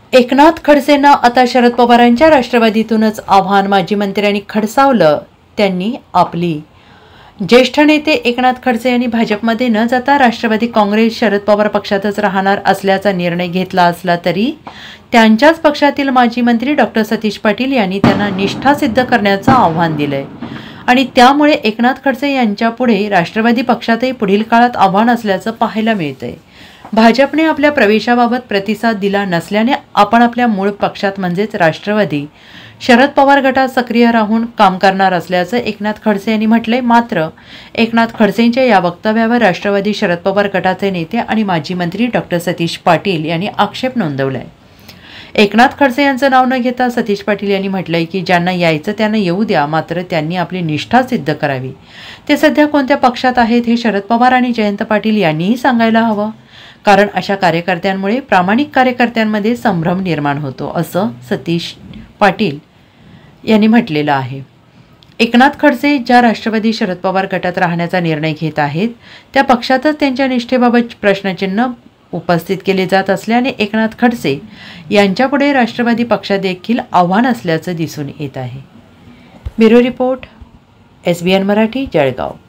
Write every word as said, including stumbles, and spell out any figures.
एकनाथ खडसेंना आता शरद पवारांच्या राष्ट्रवादीतूनच आव्हान. माजी मंत्र्यांनी खडसावलं. त्यांनी आपली ज्येष्ठ नेते एकनाथ खडसे यांनी भाजपमध्ये न जाता राष्ट्रवादी काँग्रेस शरद पवार पक्षातच राहणार असल्याचा निर्णय घेतला असला तरी त्यांच्याच पक्षातील माजी मंत्री डॉक्टर सतीश पाटील यांनी त्यांना निष्ठा सिद्ध करण्याचं आव्हान दिलंय आणि त्यामुळे एकनाथ खडसे यांच्यापुढे राष्ट्रवादी पक्षातही पुढील काळात आव्हान असल्याचं पाहायला मिळतंय. भाजपने आपल्या प्रवेशाबाबत प्रतिसाद दिला नसल्याने आपण आपल्या मूळ पक्षात म्हणजेच राष्ट्रवादी शरद पवार गटात सक्रिय राहून काम करणार असल्याचं एकनाथ खडसे यांनी म्हटलंय. मात्र एकनाथ खडसेंच्या या वक्तव्यावर राष्ट्रवादी शरद पवार गटाचे नेते आणि माजी मंत्री डॉक्टर सतीश पाटील यांनी आक्षेप नोंदवलाय. एकनाथ खडसे यांचं नाव न घेता सतीश पाटील यांनी म्हटलंय की ज्यांना यायचं त्यांना येऊ द्या, मात्र त्यांनी आपली निष्ठा सिद्ध करावी. ते सध्या कोणत्या पक्षात आहेत हे शरद पवार आणि जयंत पाटील यांनीही सांगायला हवं, कारण अशा कार्यकर्त्यांमुळे प्रामाणिक कार्यकर्त्यांमध्ये संभ्रम निर्माण होतो असं सतीश पाटील यांनी म्हटलेलं आहे. एकनाथ खडसे ज्या राष्ट्रवादी शरद पवार गटात राहण्याचा निर्णय घेत आहेत त्या पक्षातच त्यांच्या निष्ठेबाबत प्रश्नचिन्ह उपस्थित केले जात असल्याने एकनाथ खडसे यांच्यापुढे राष्ट्रवादी पक्षात देखील आव्हान असल्याचं दिसून येत आहे. Bureau report, S B N Marathi, Jalgaon.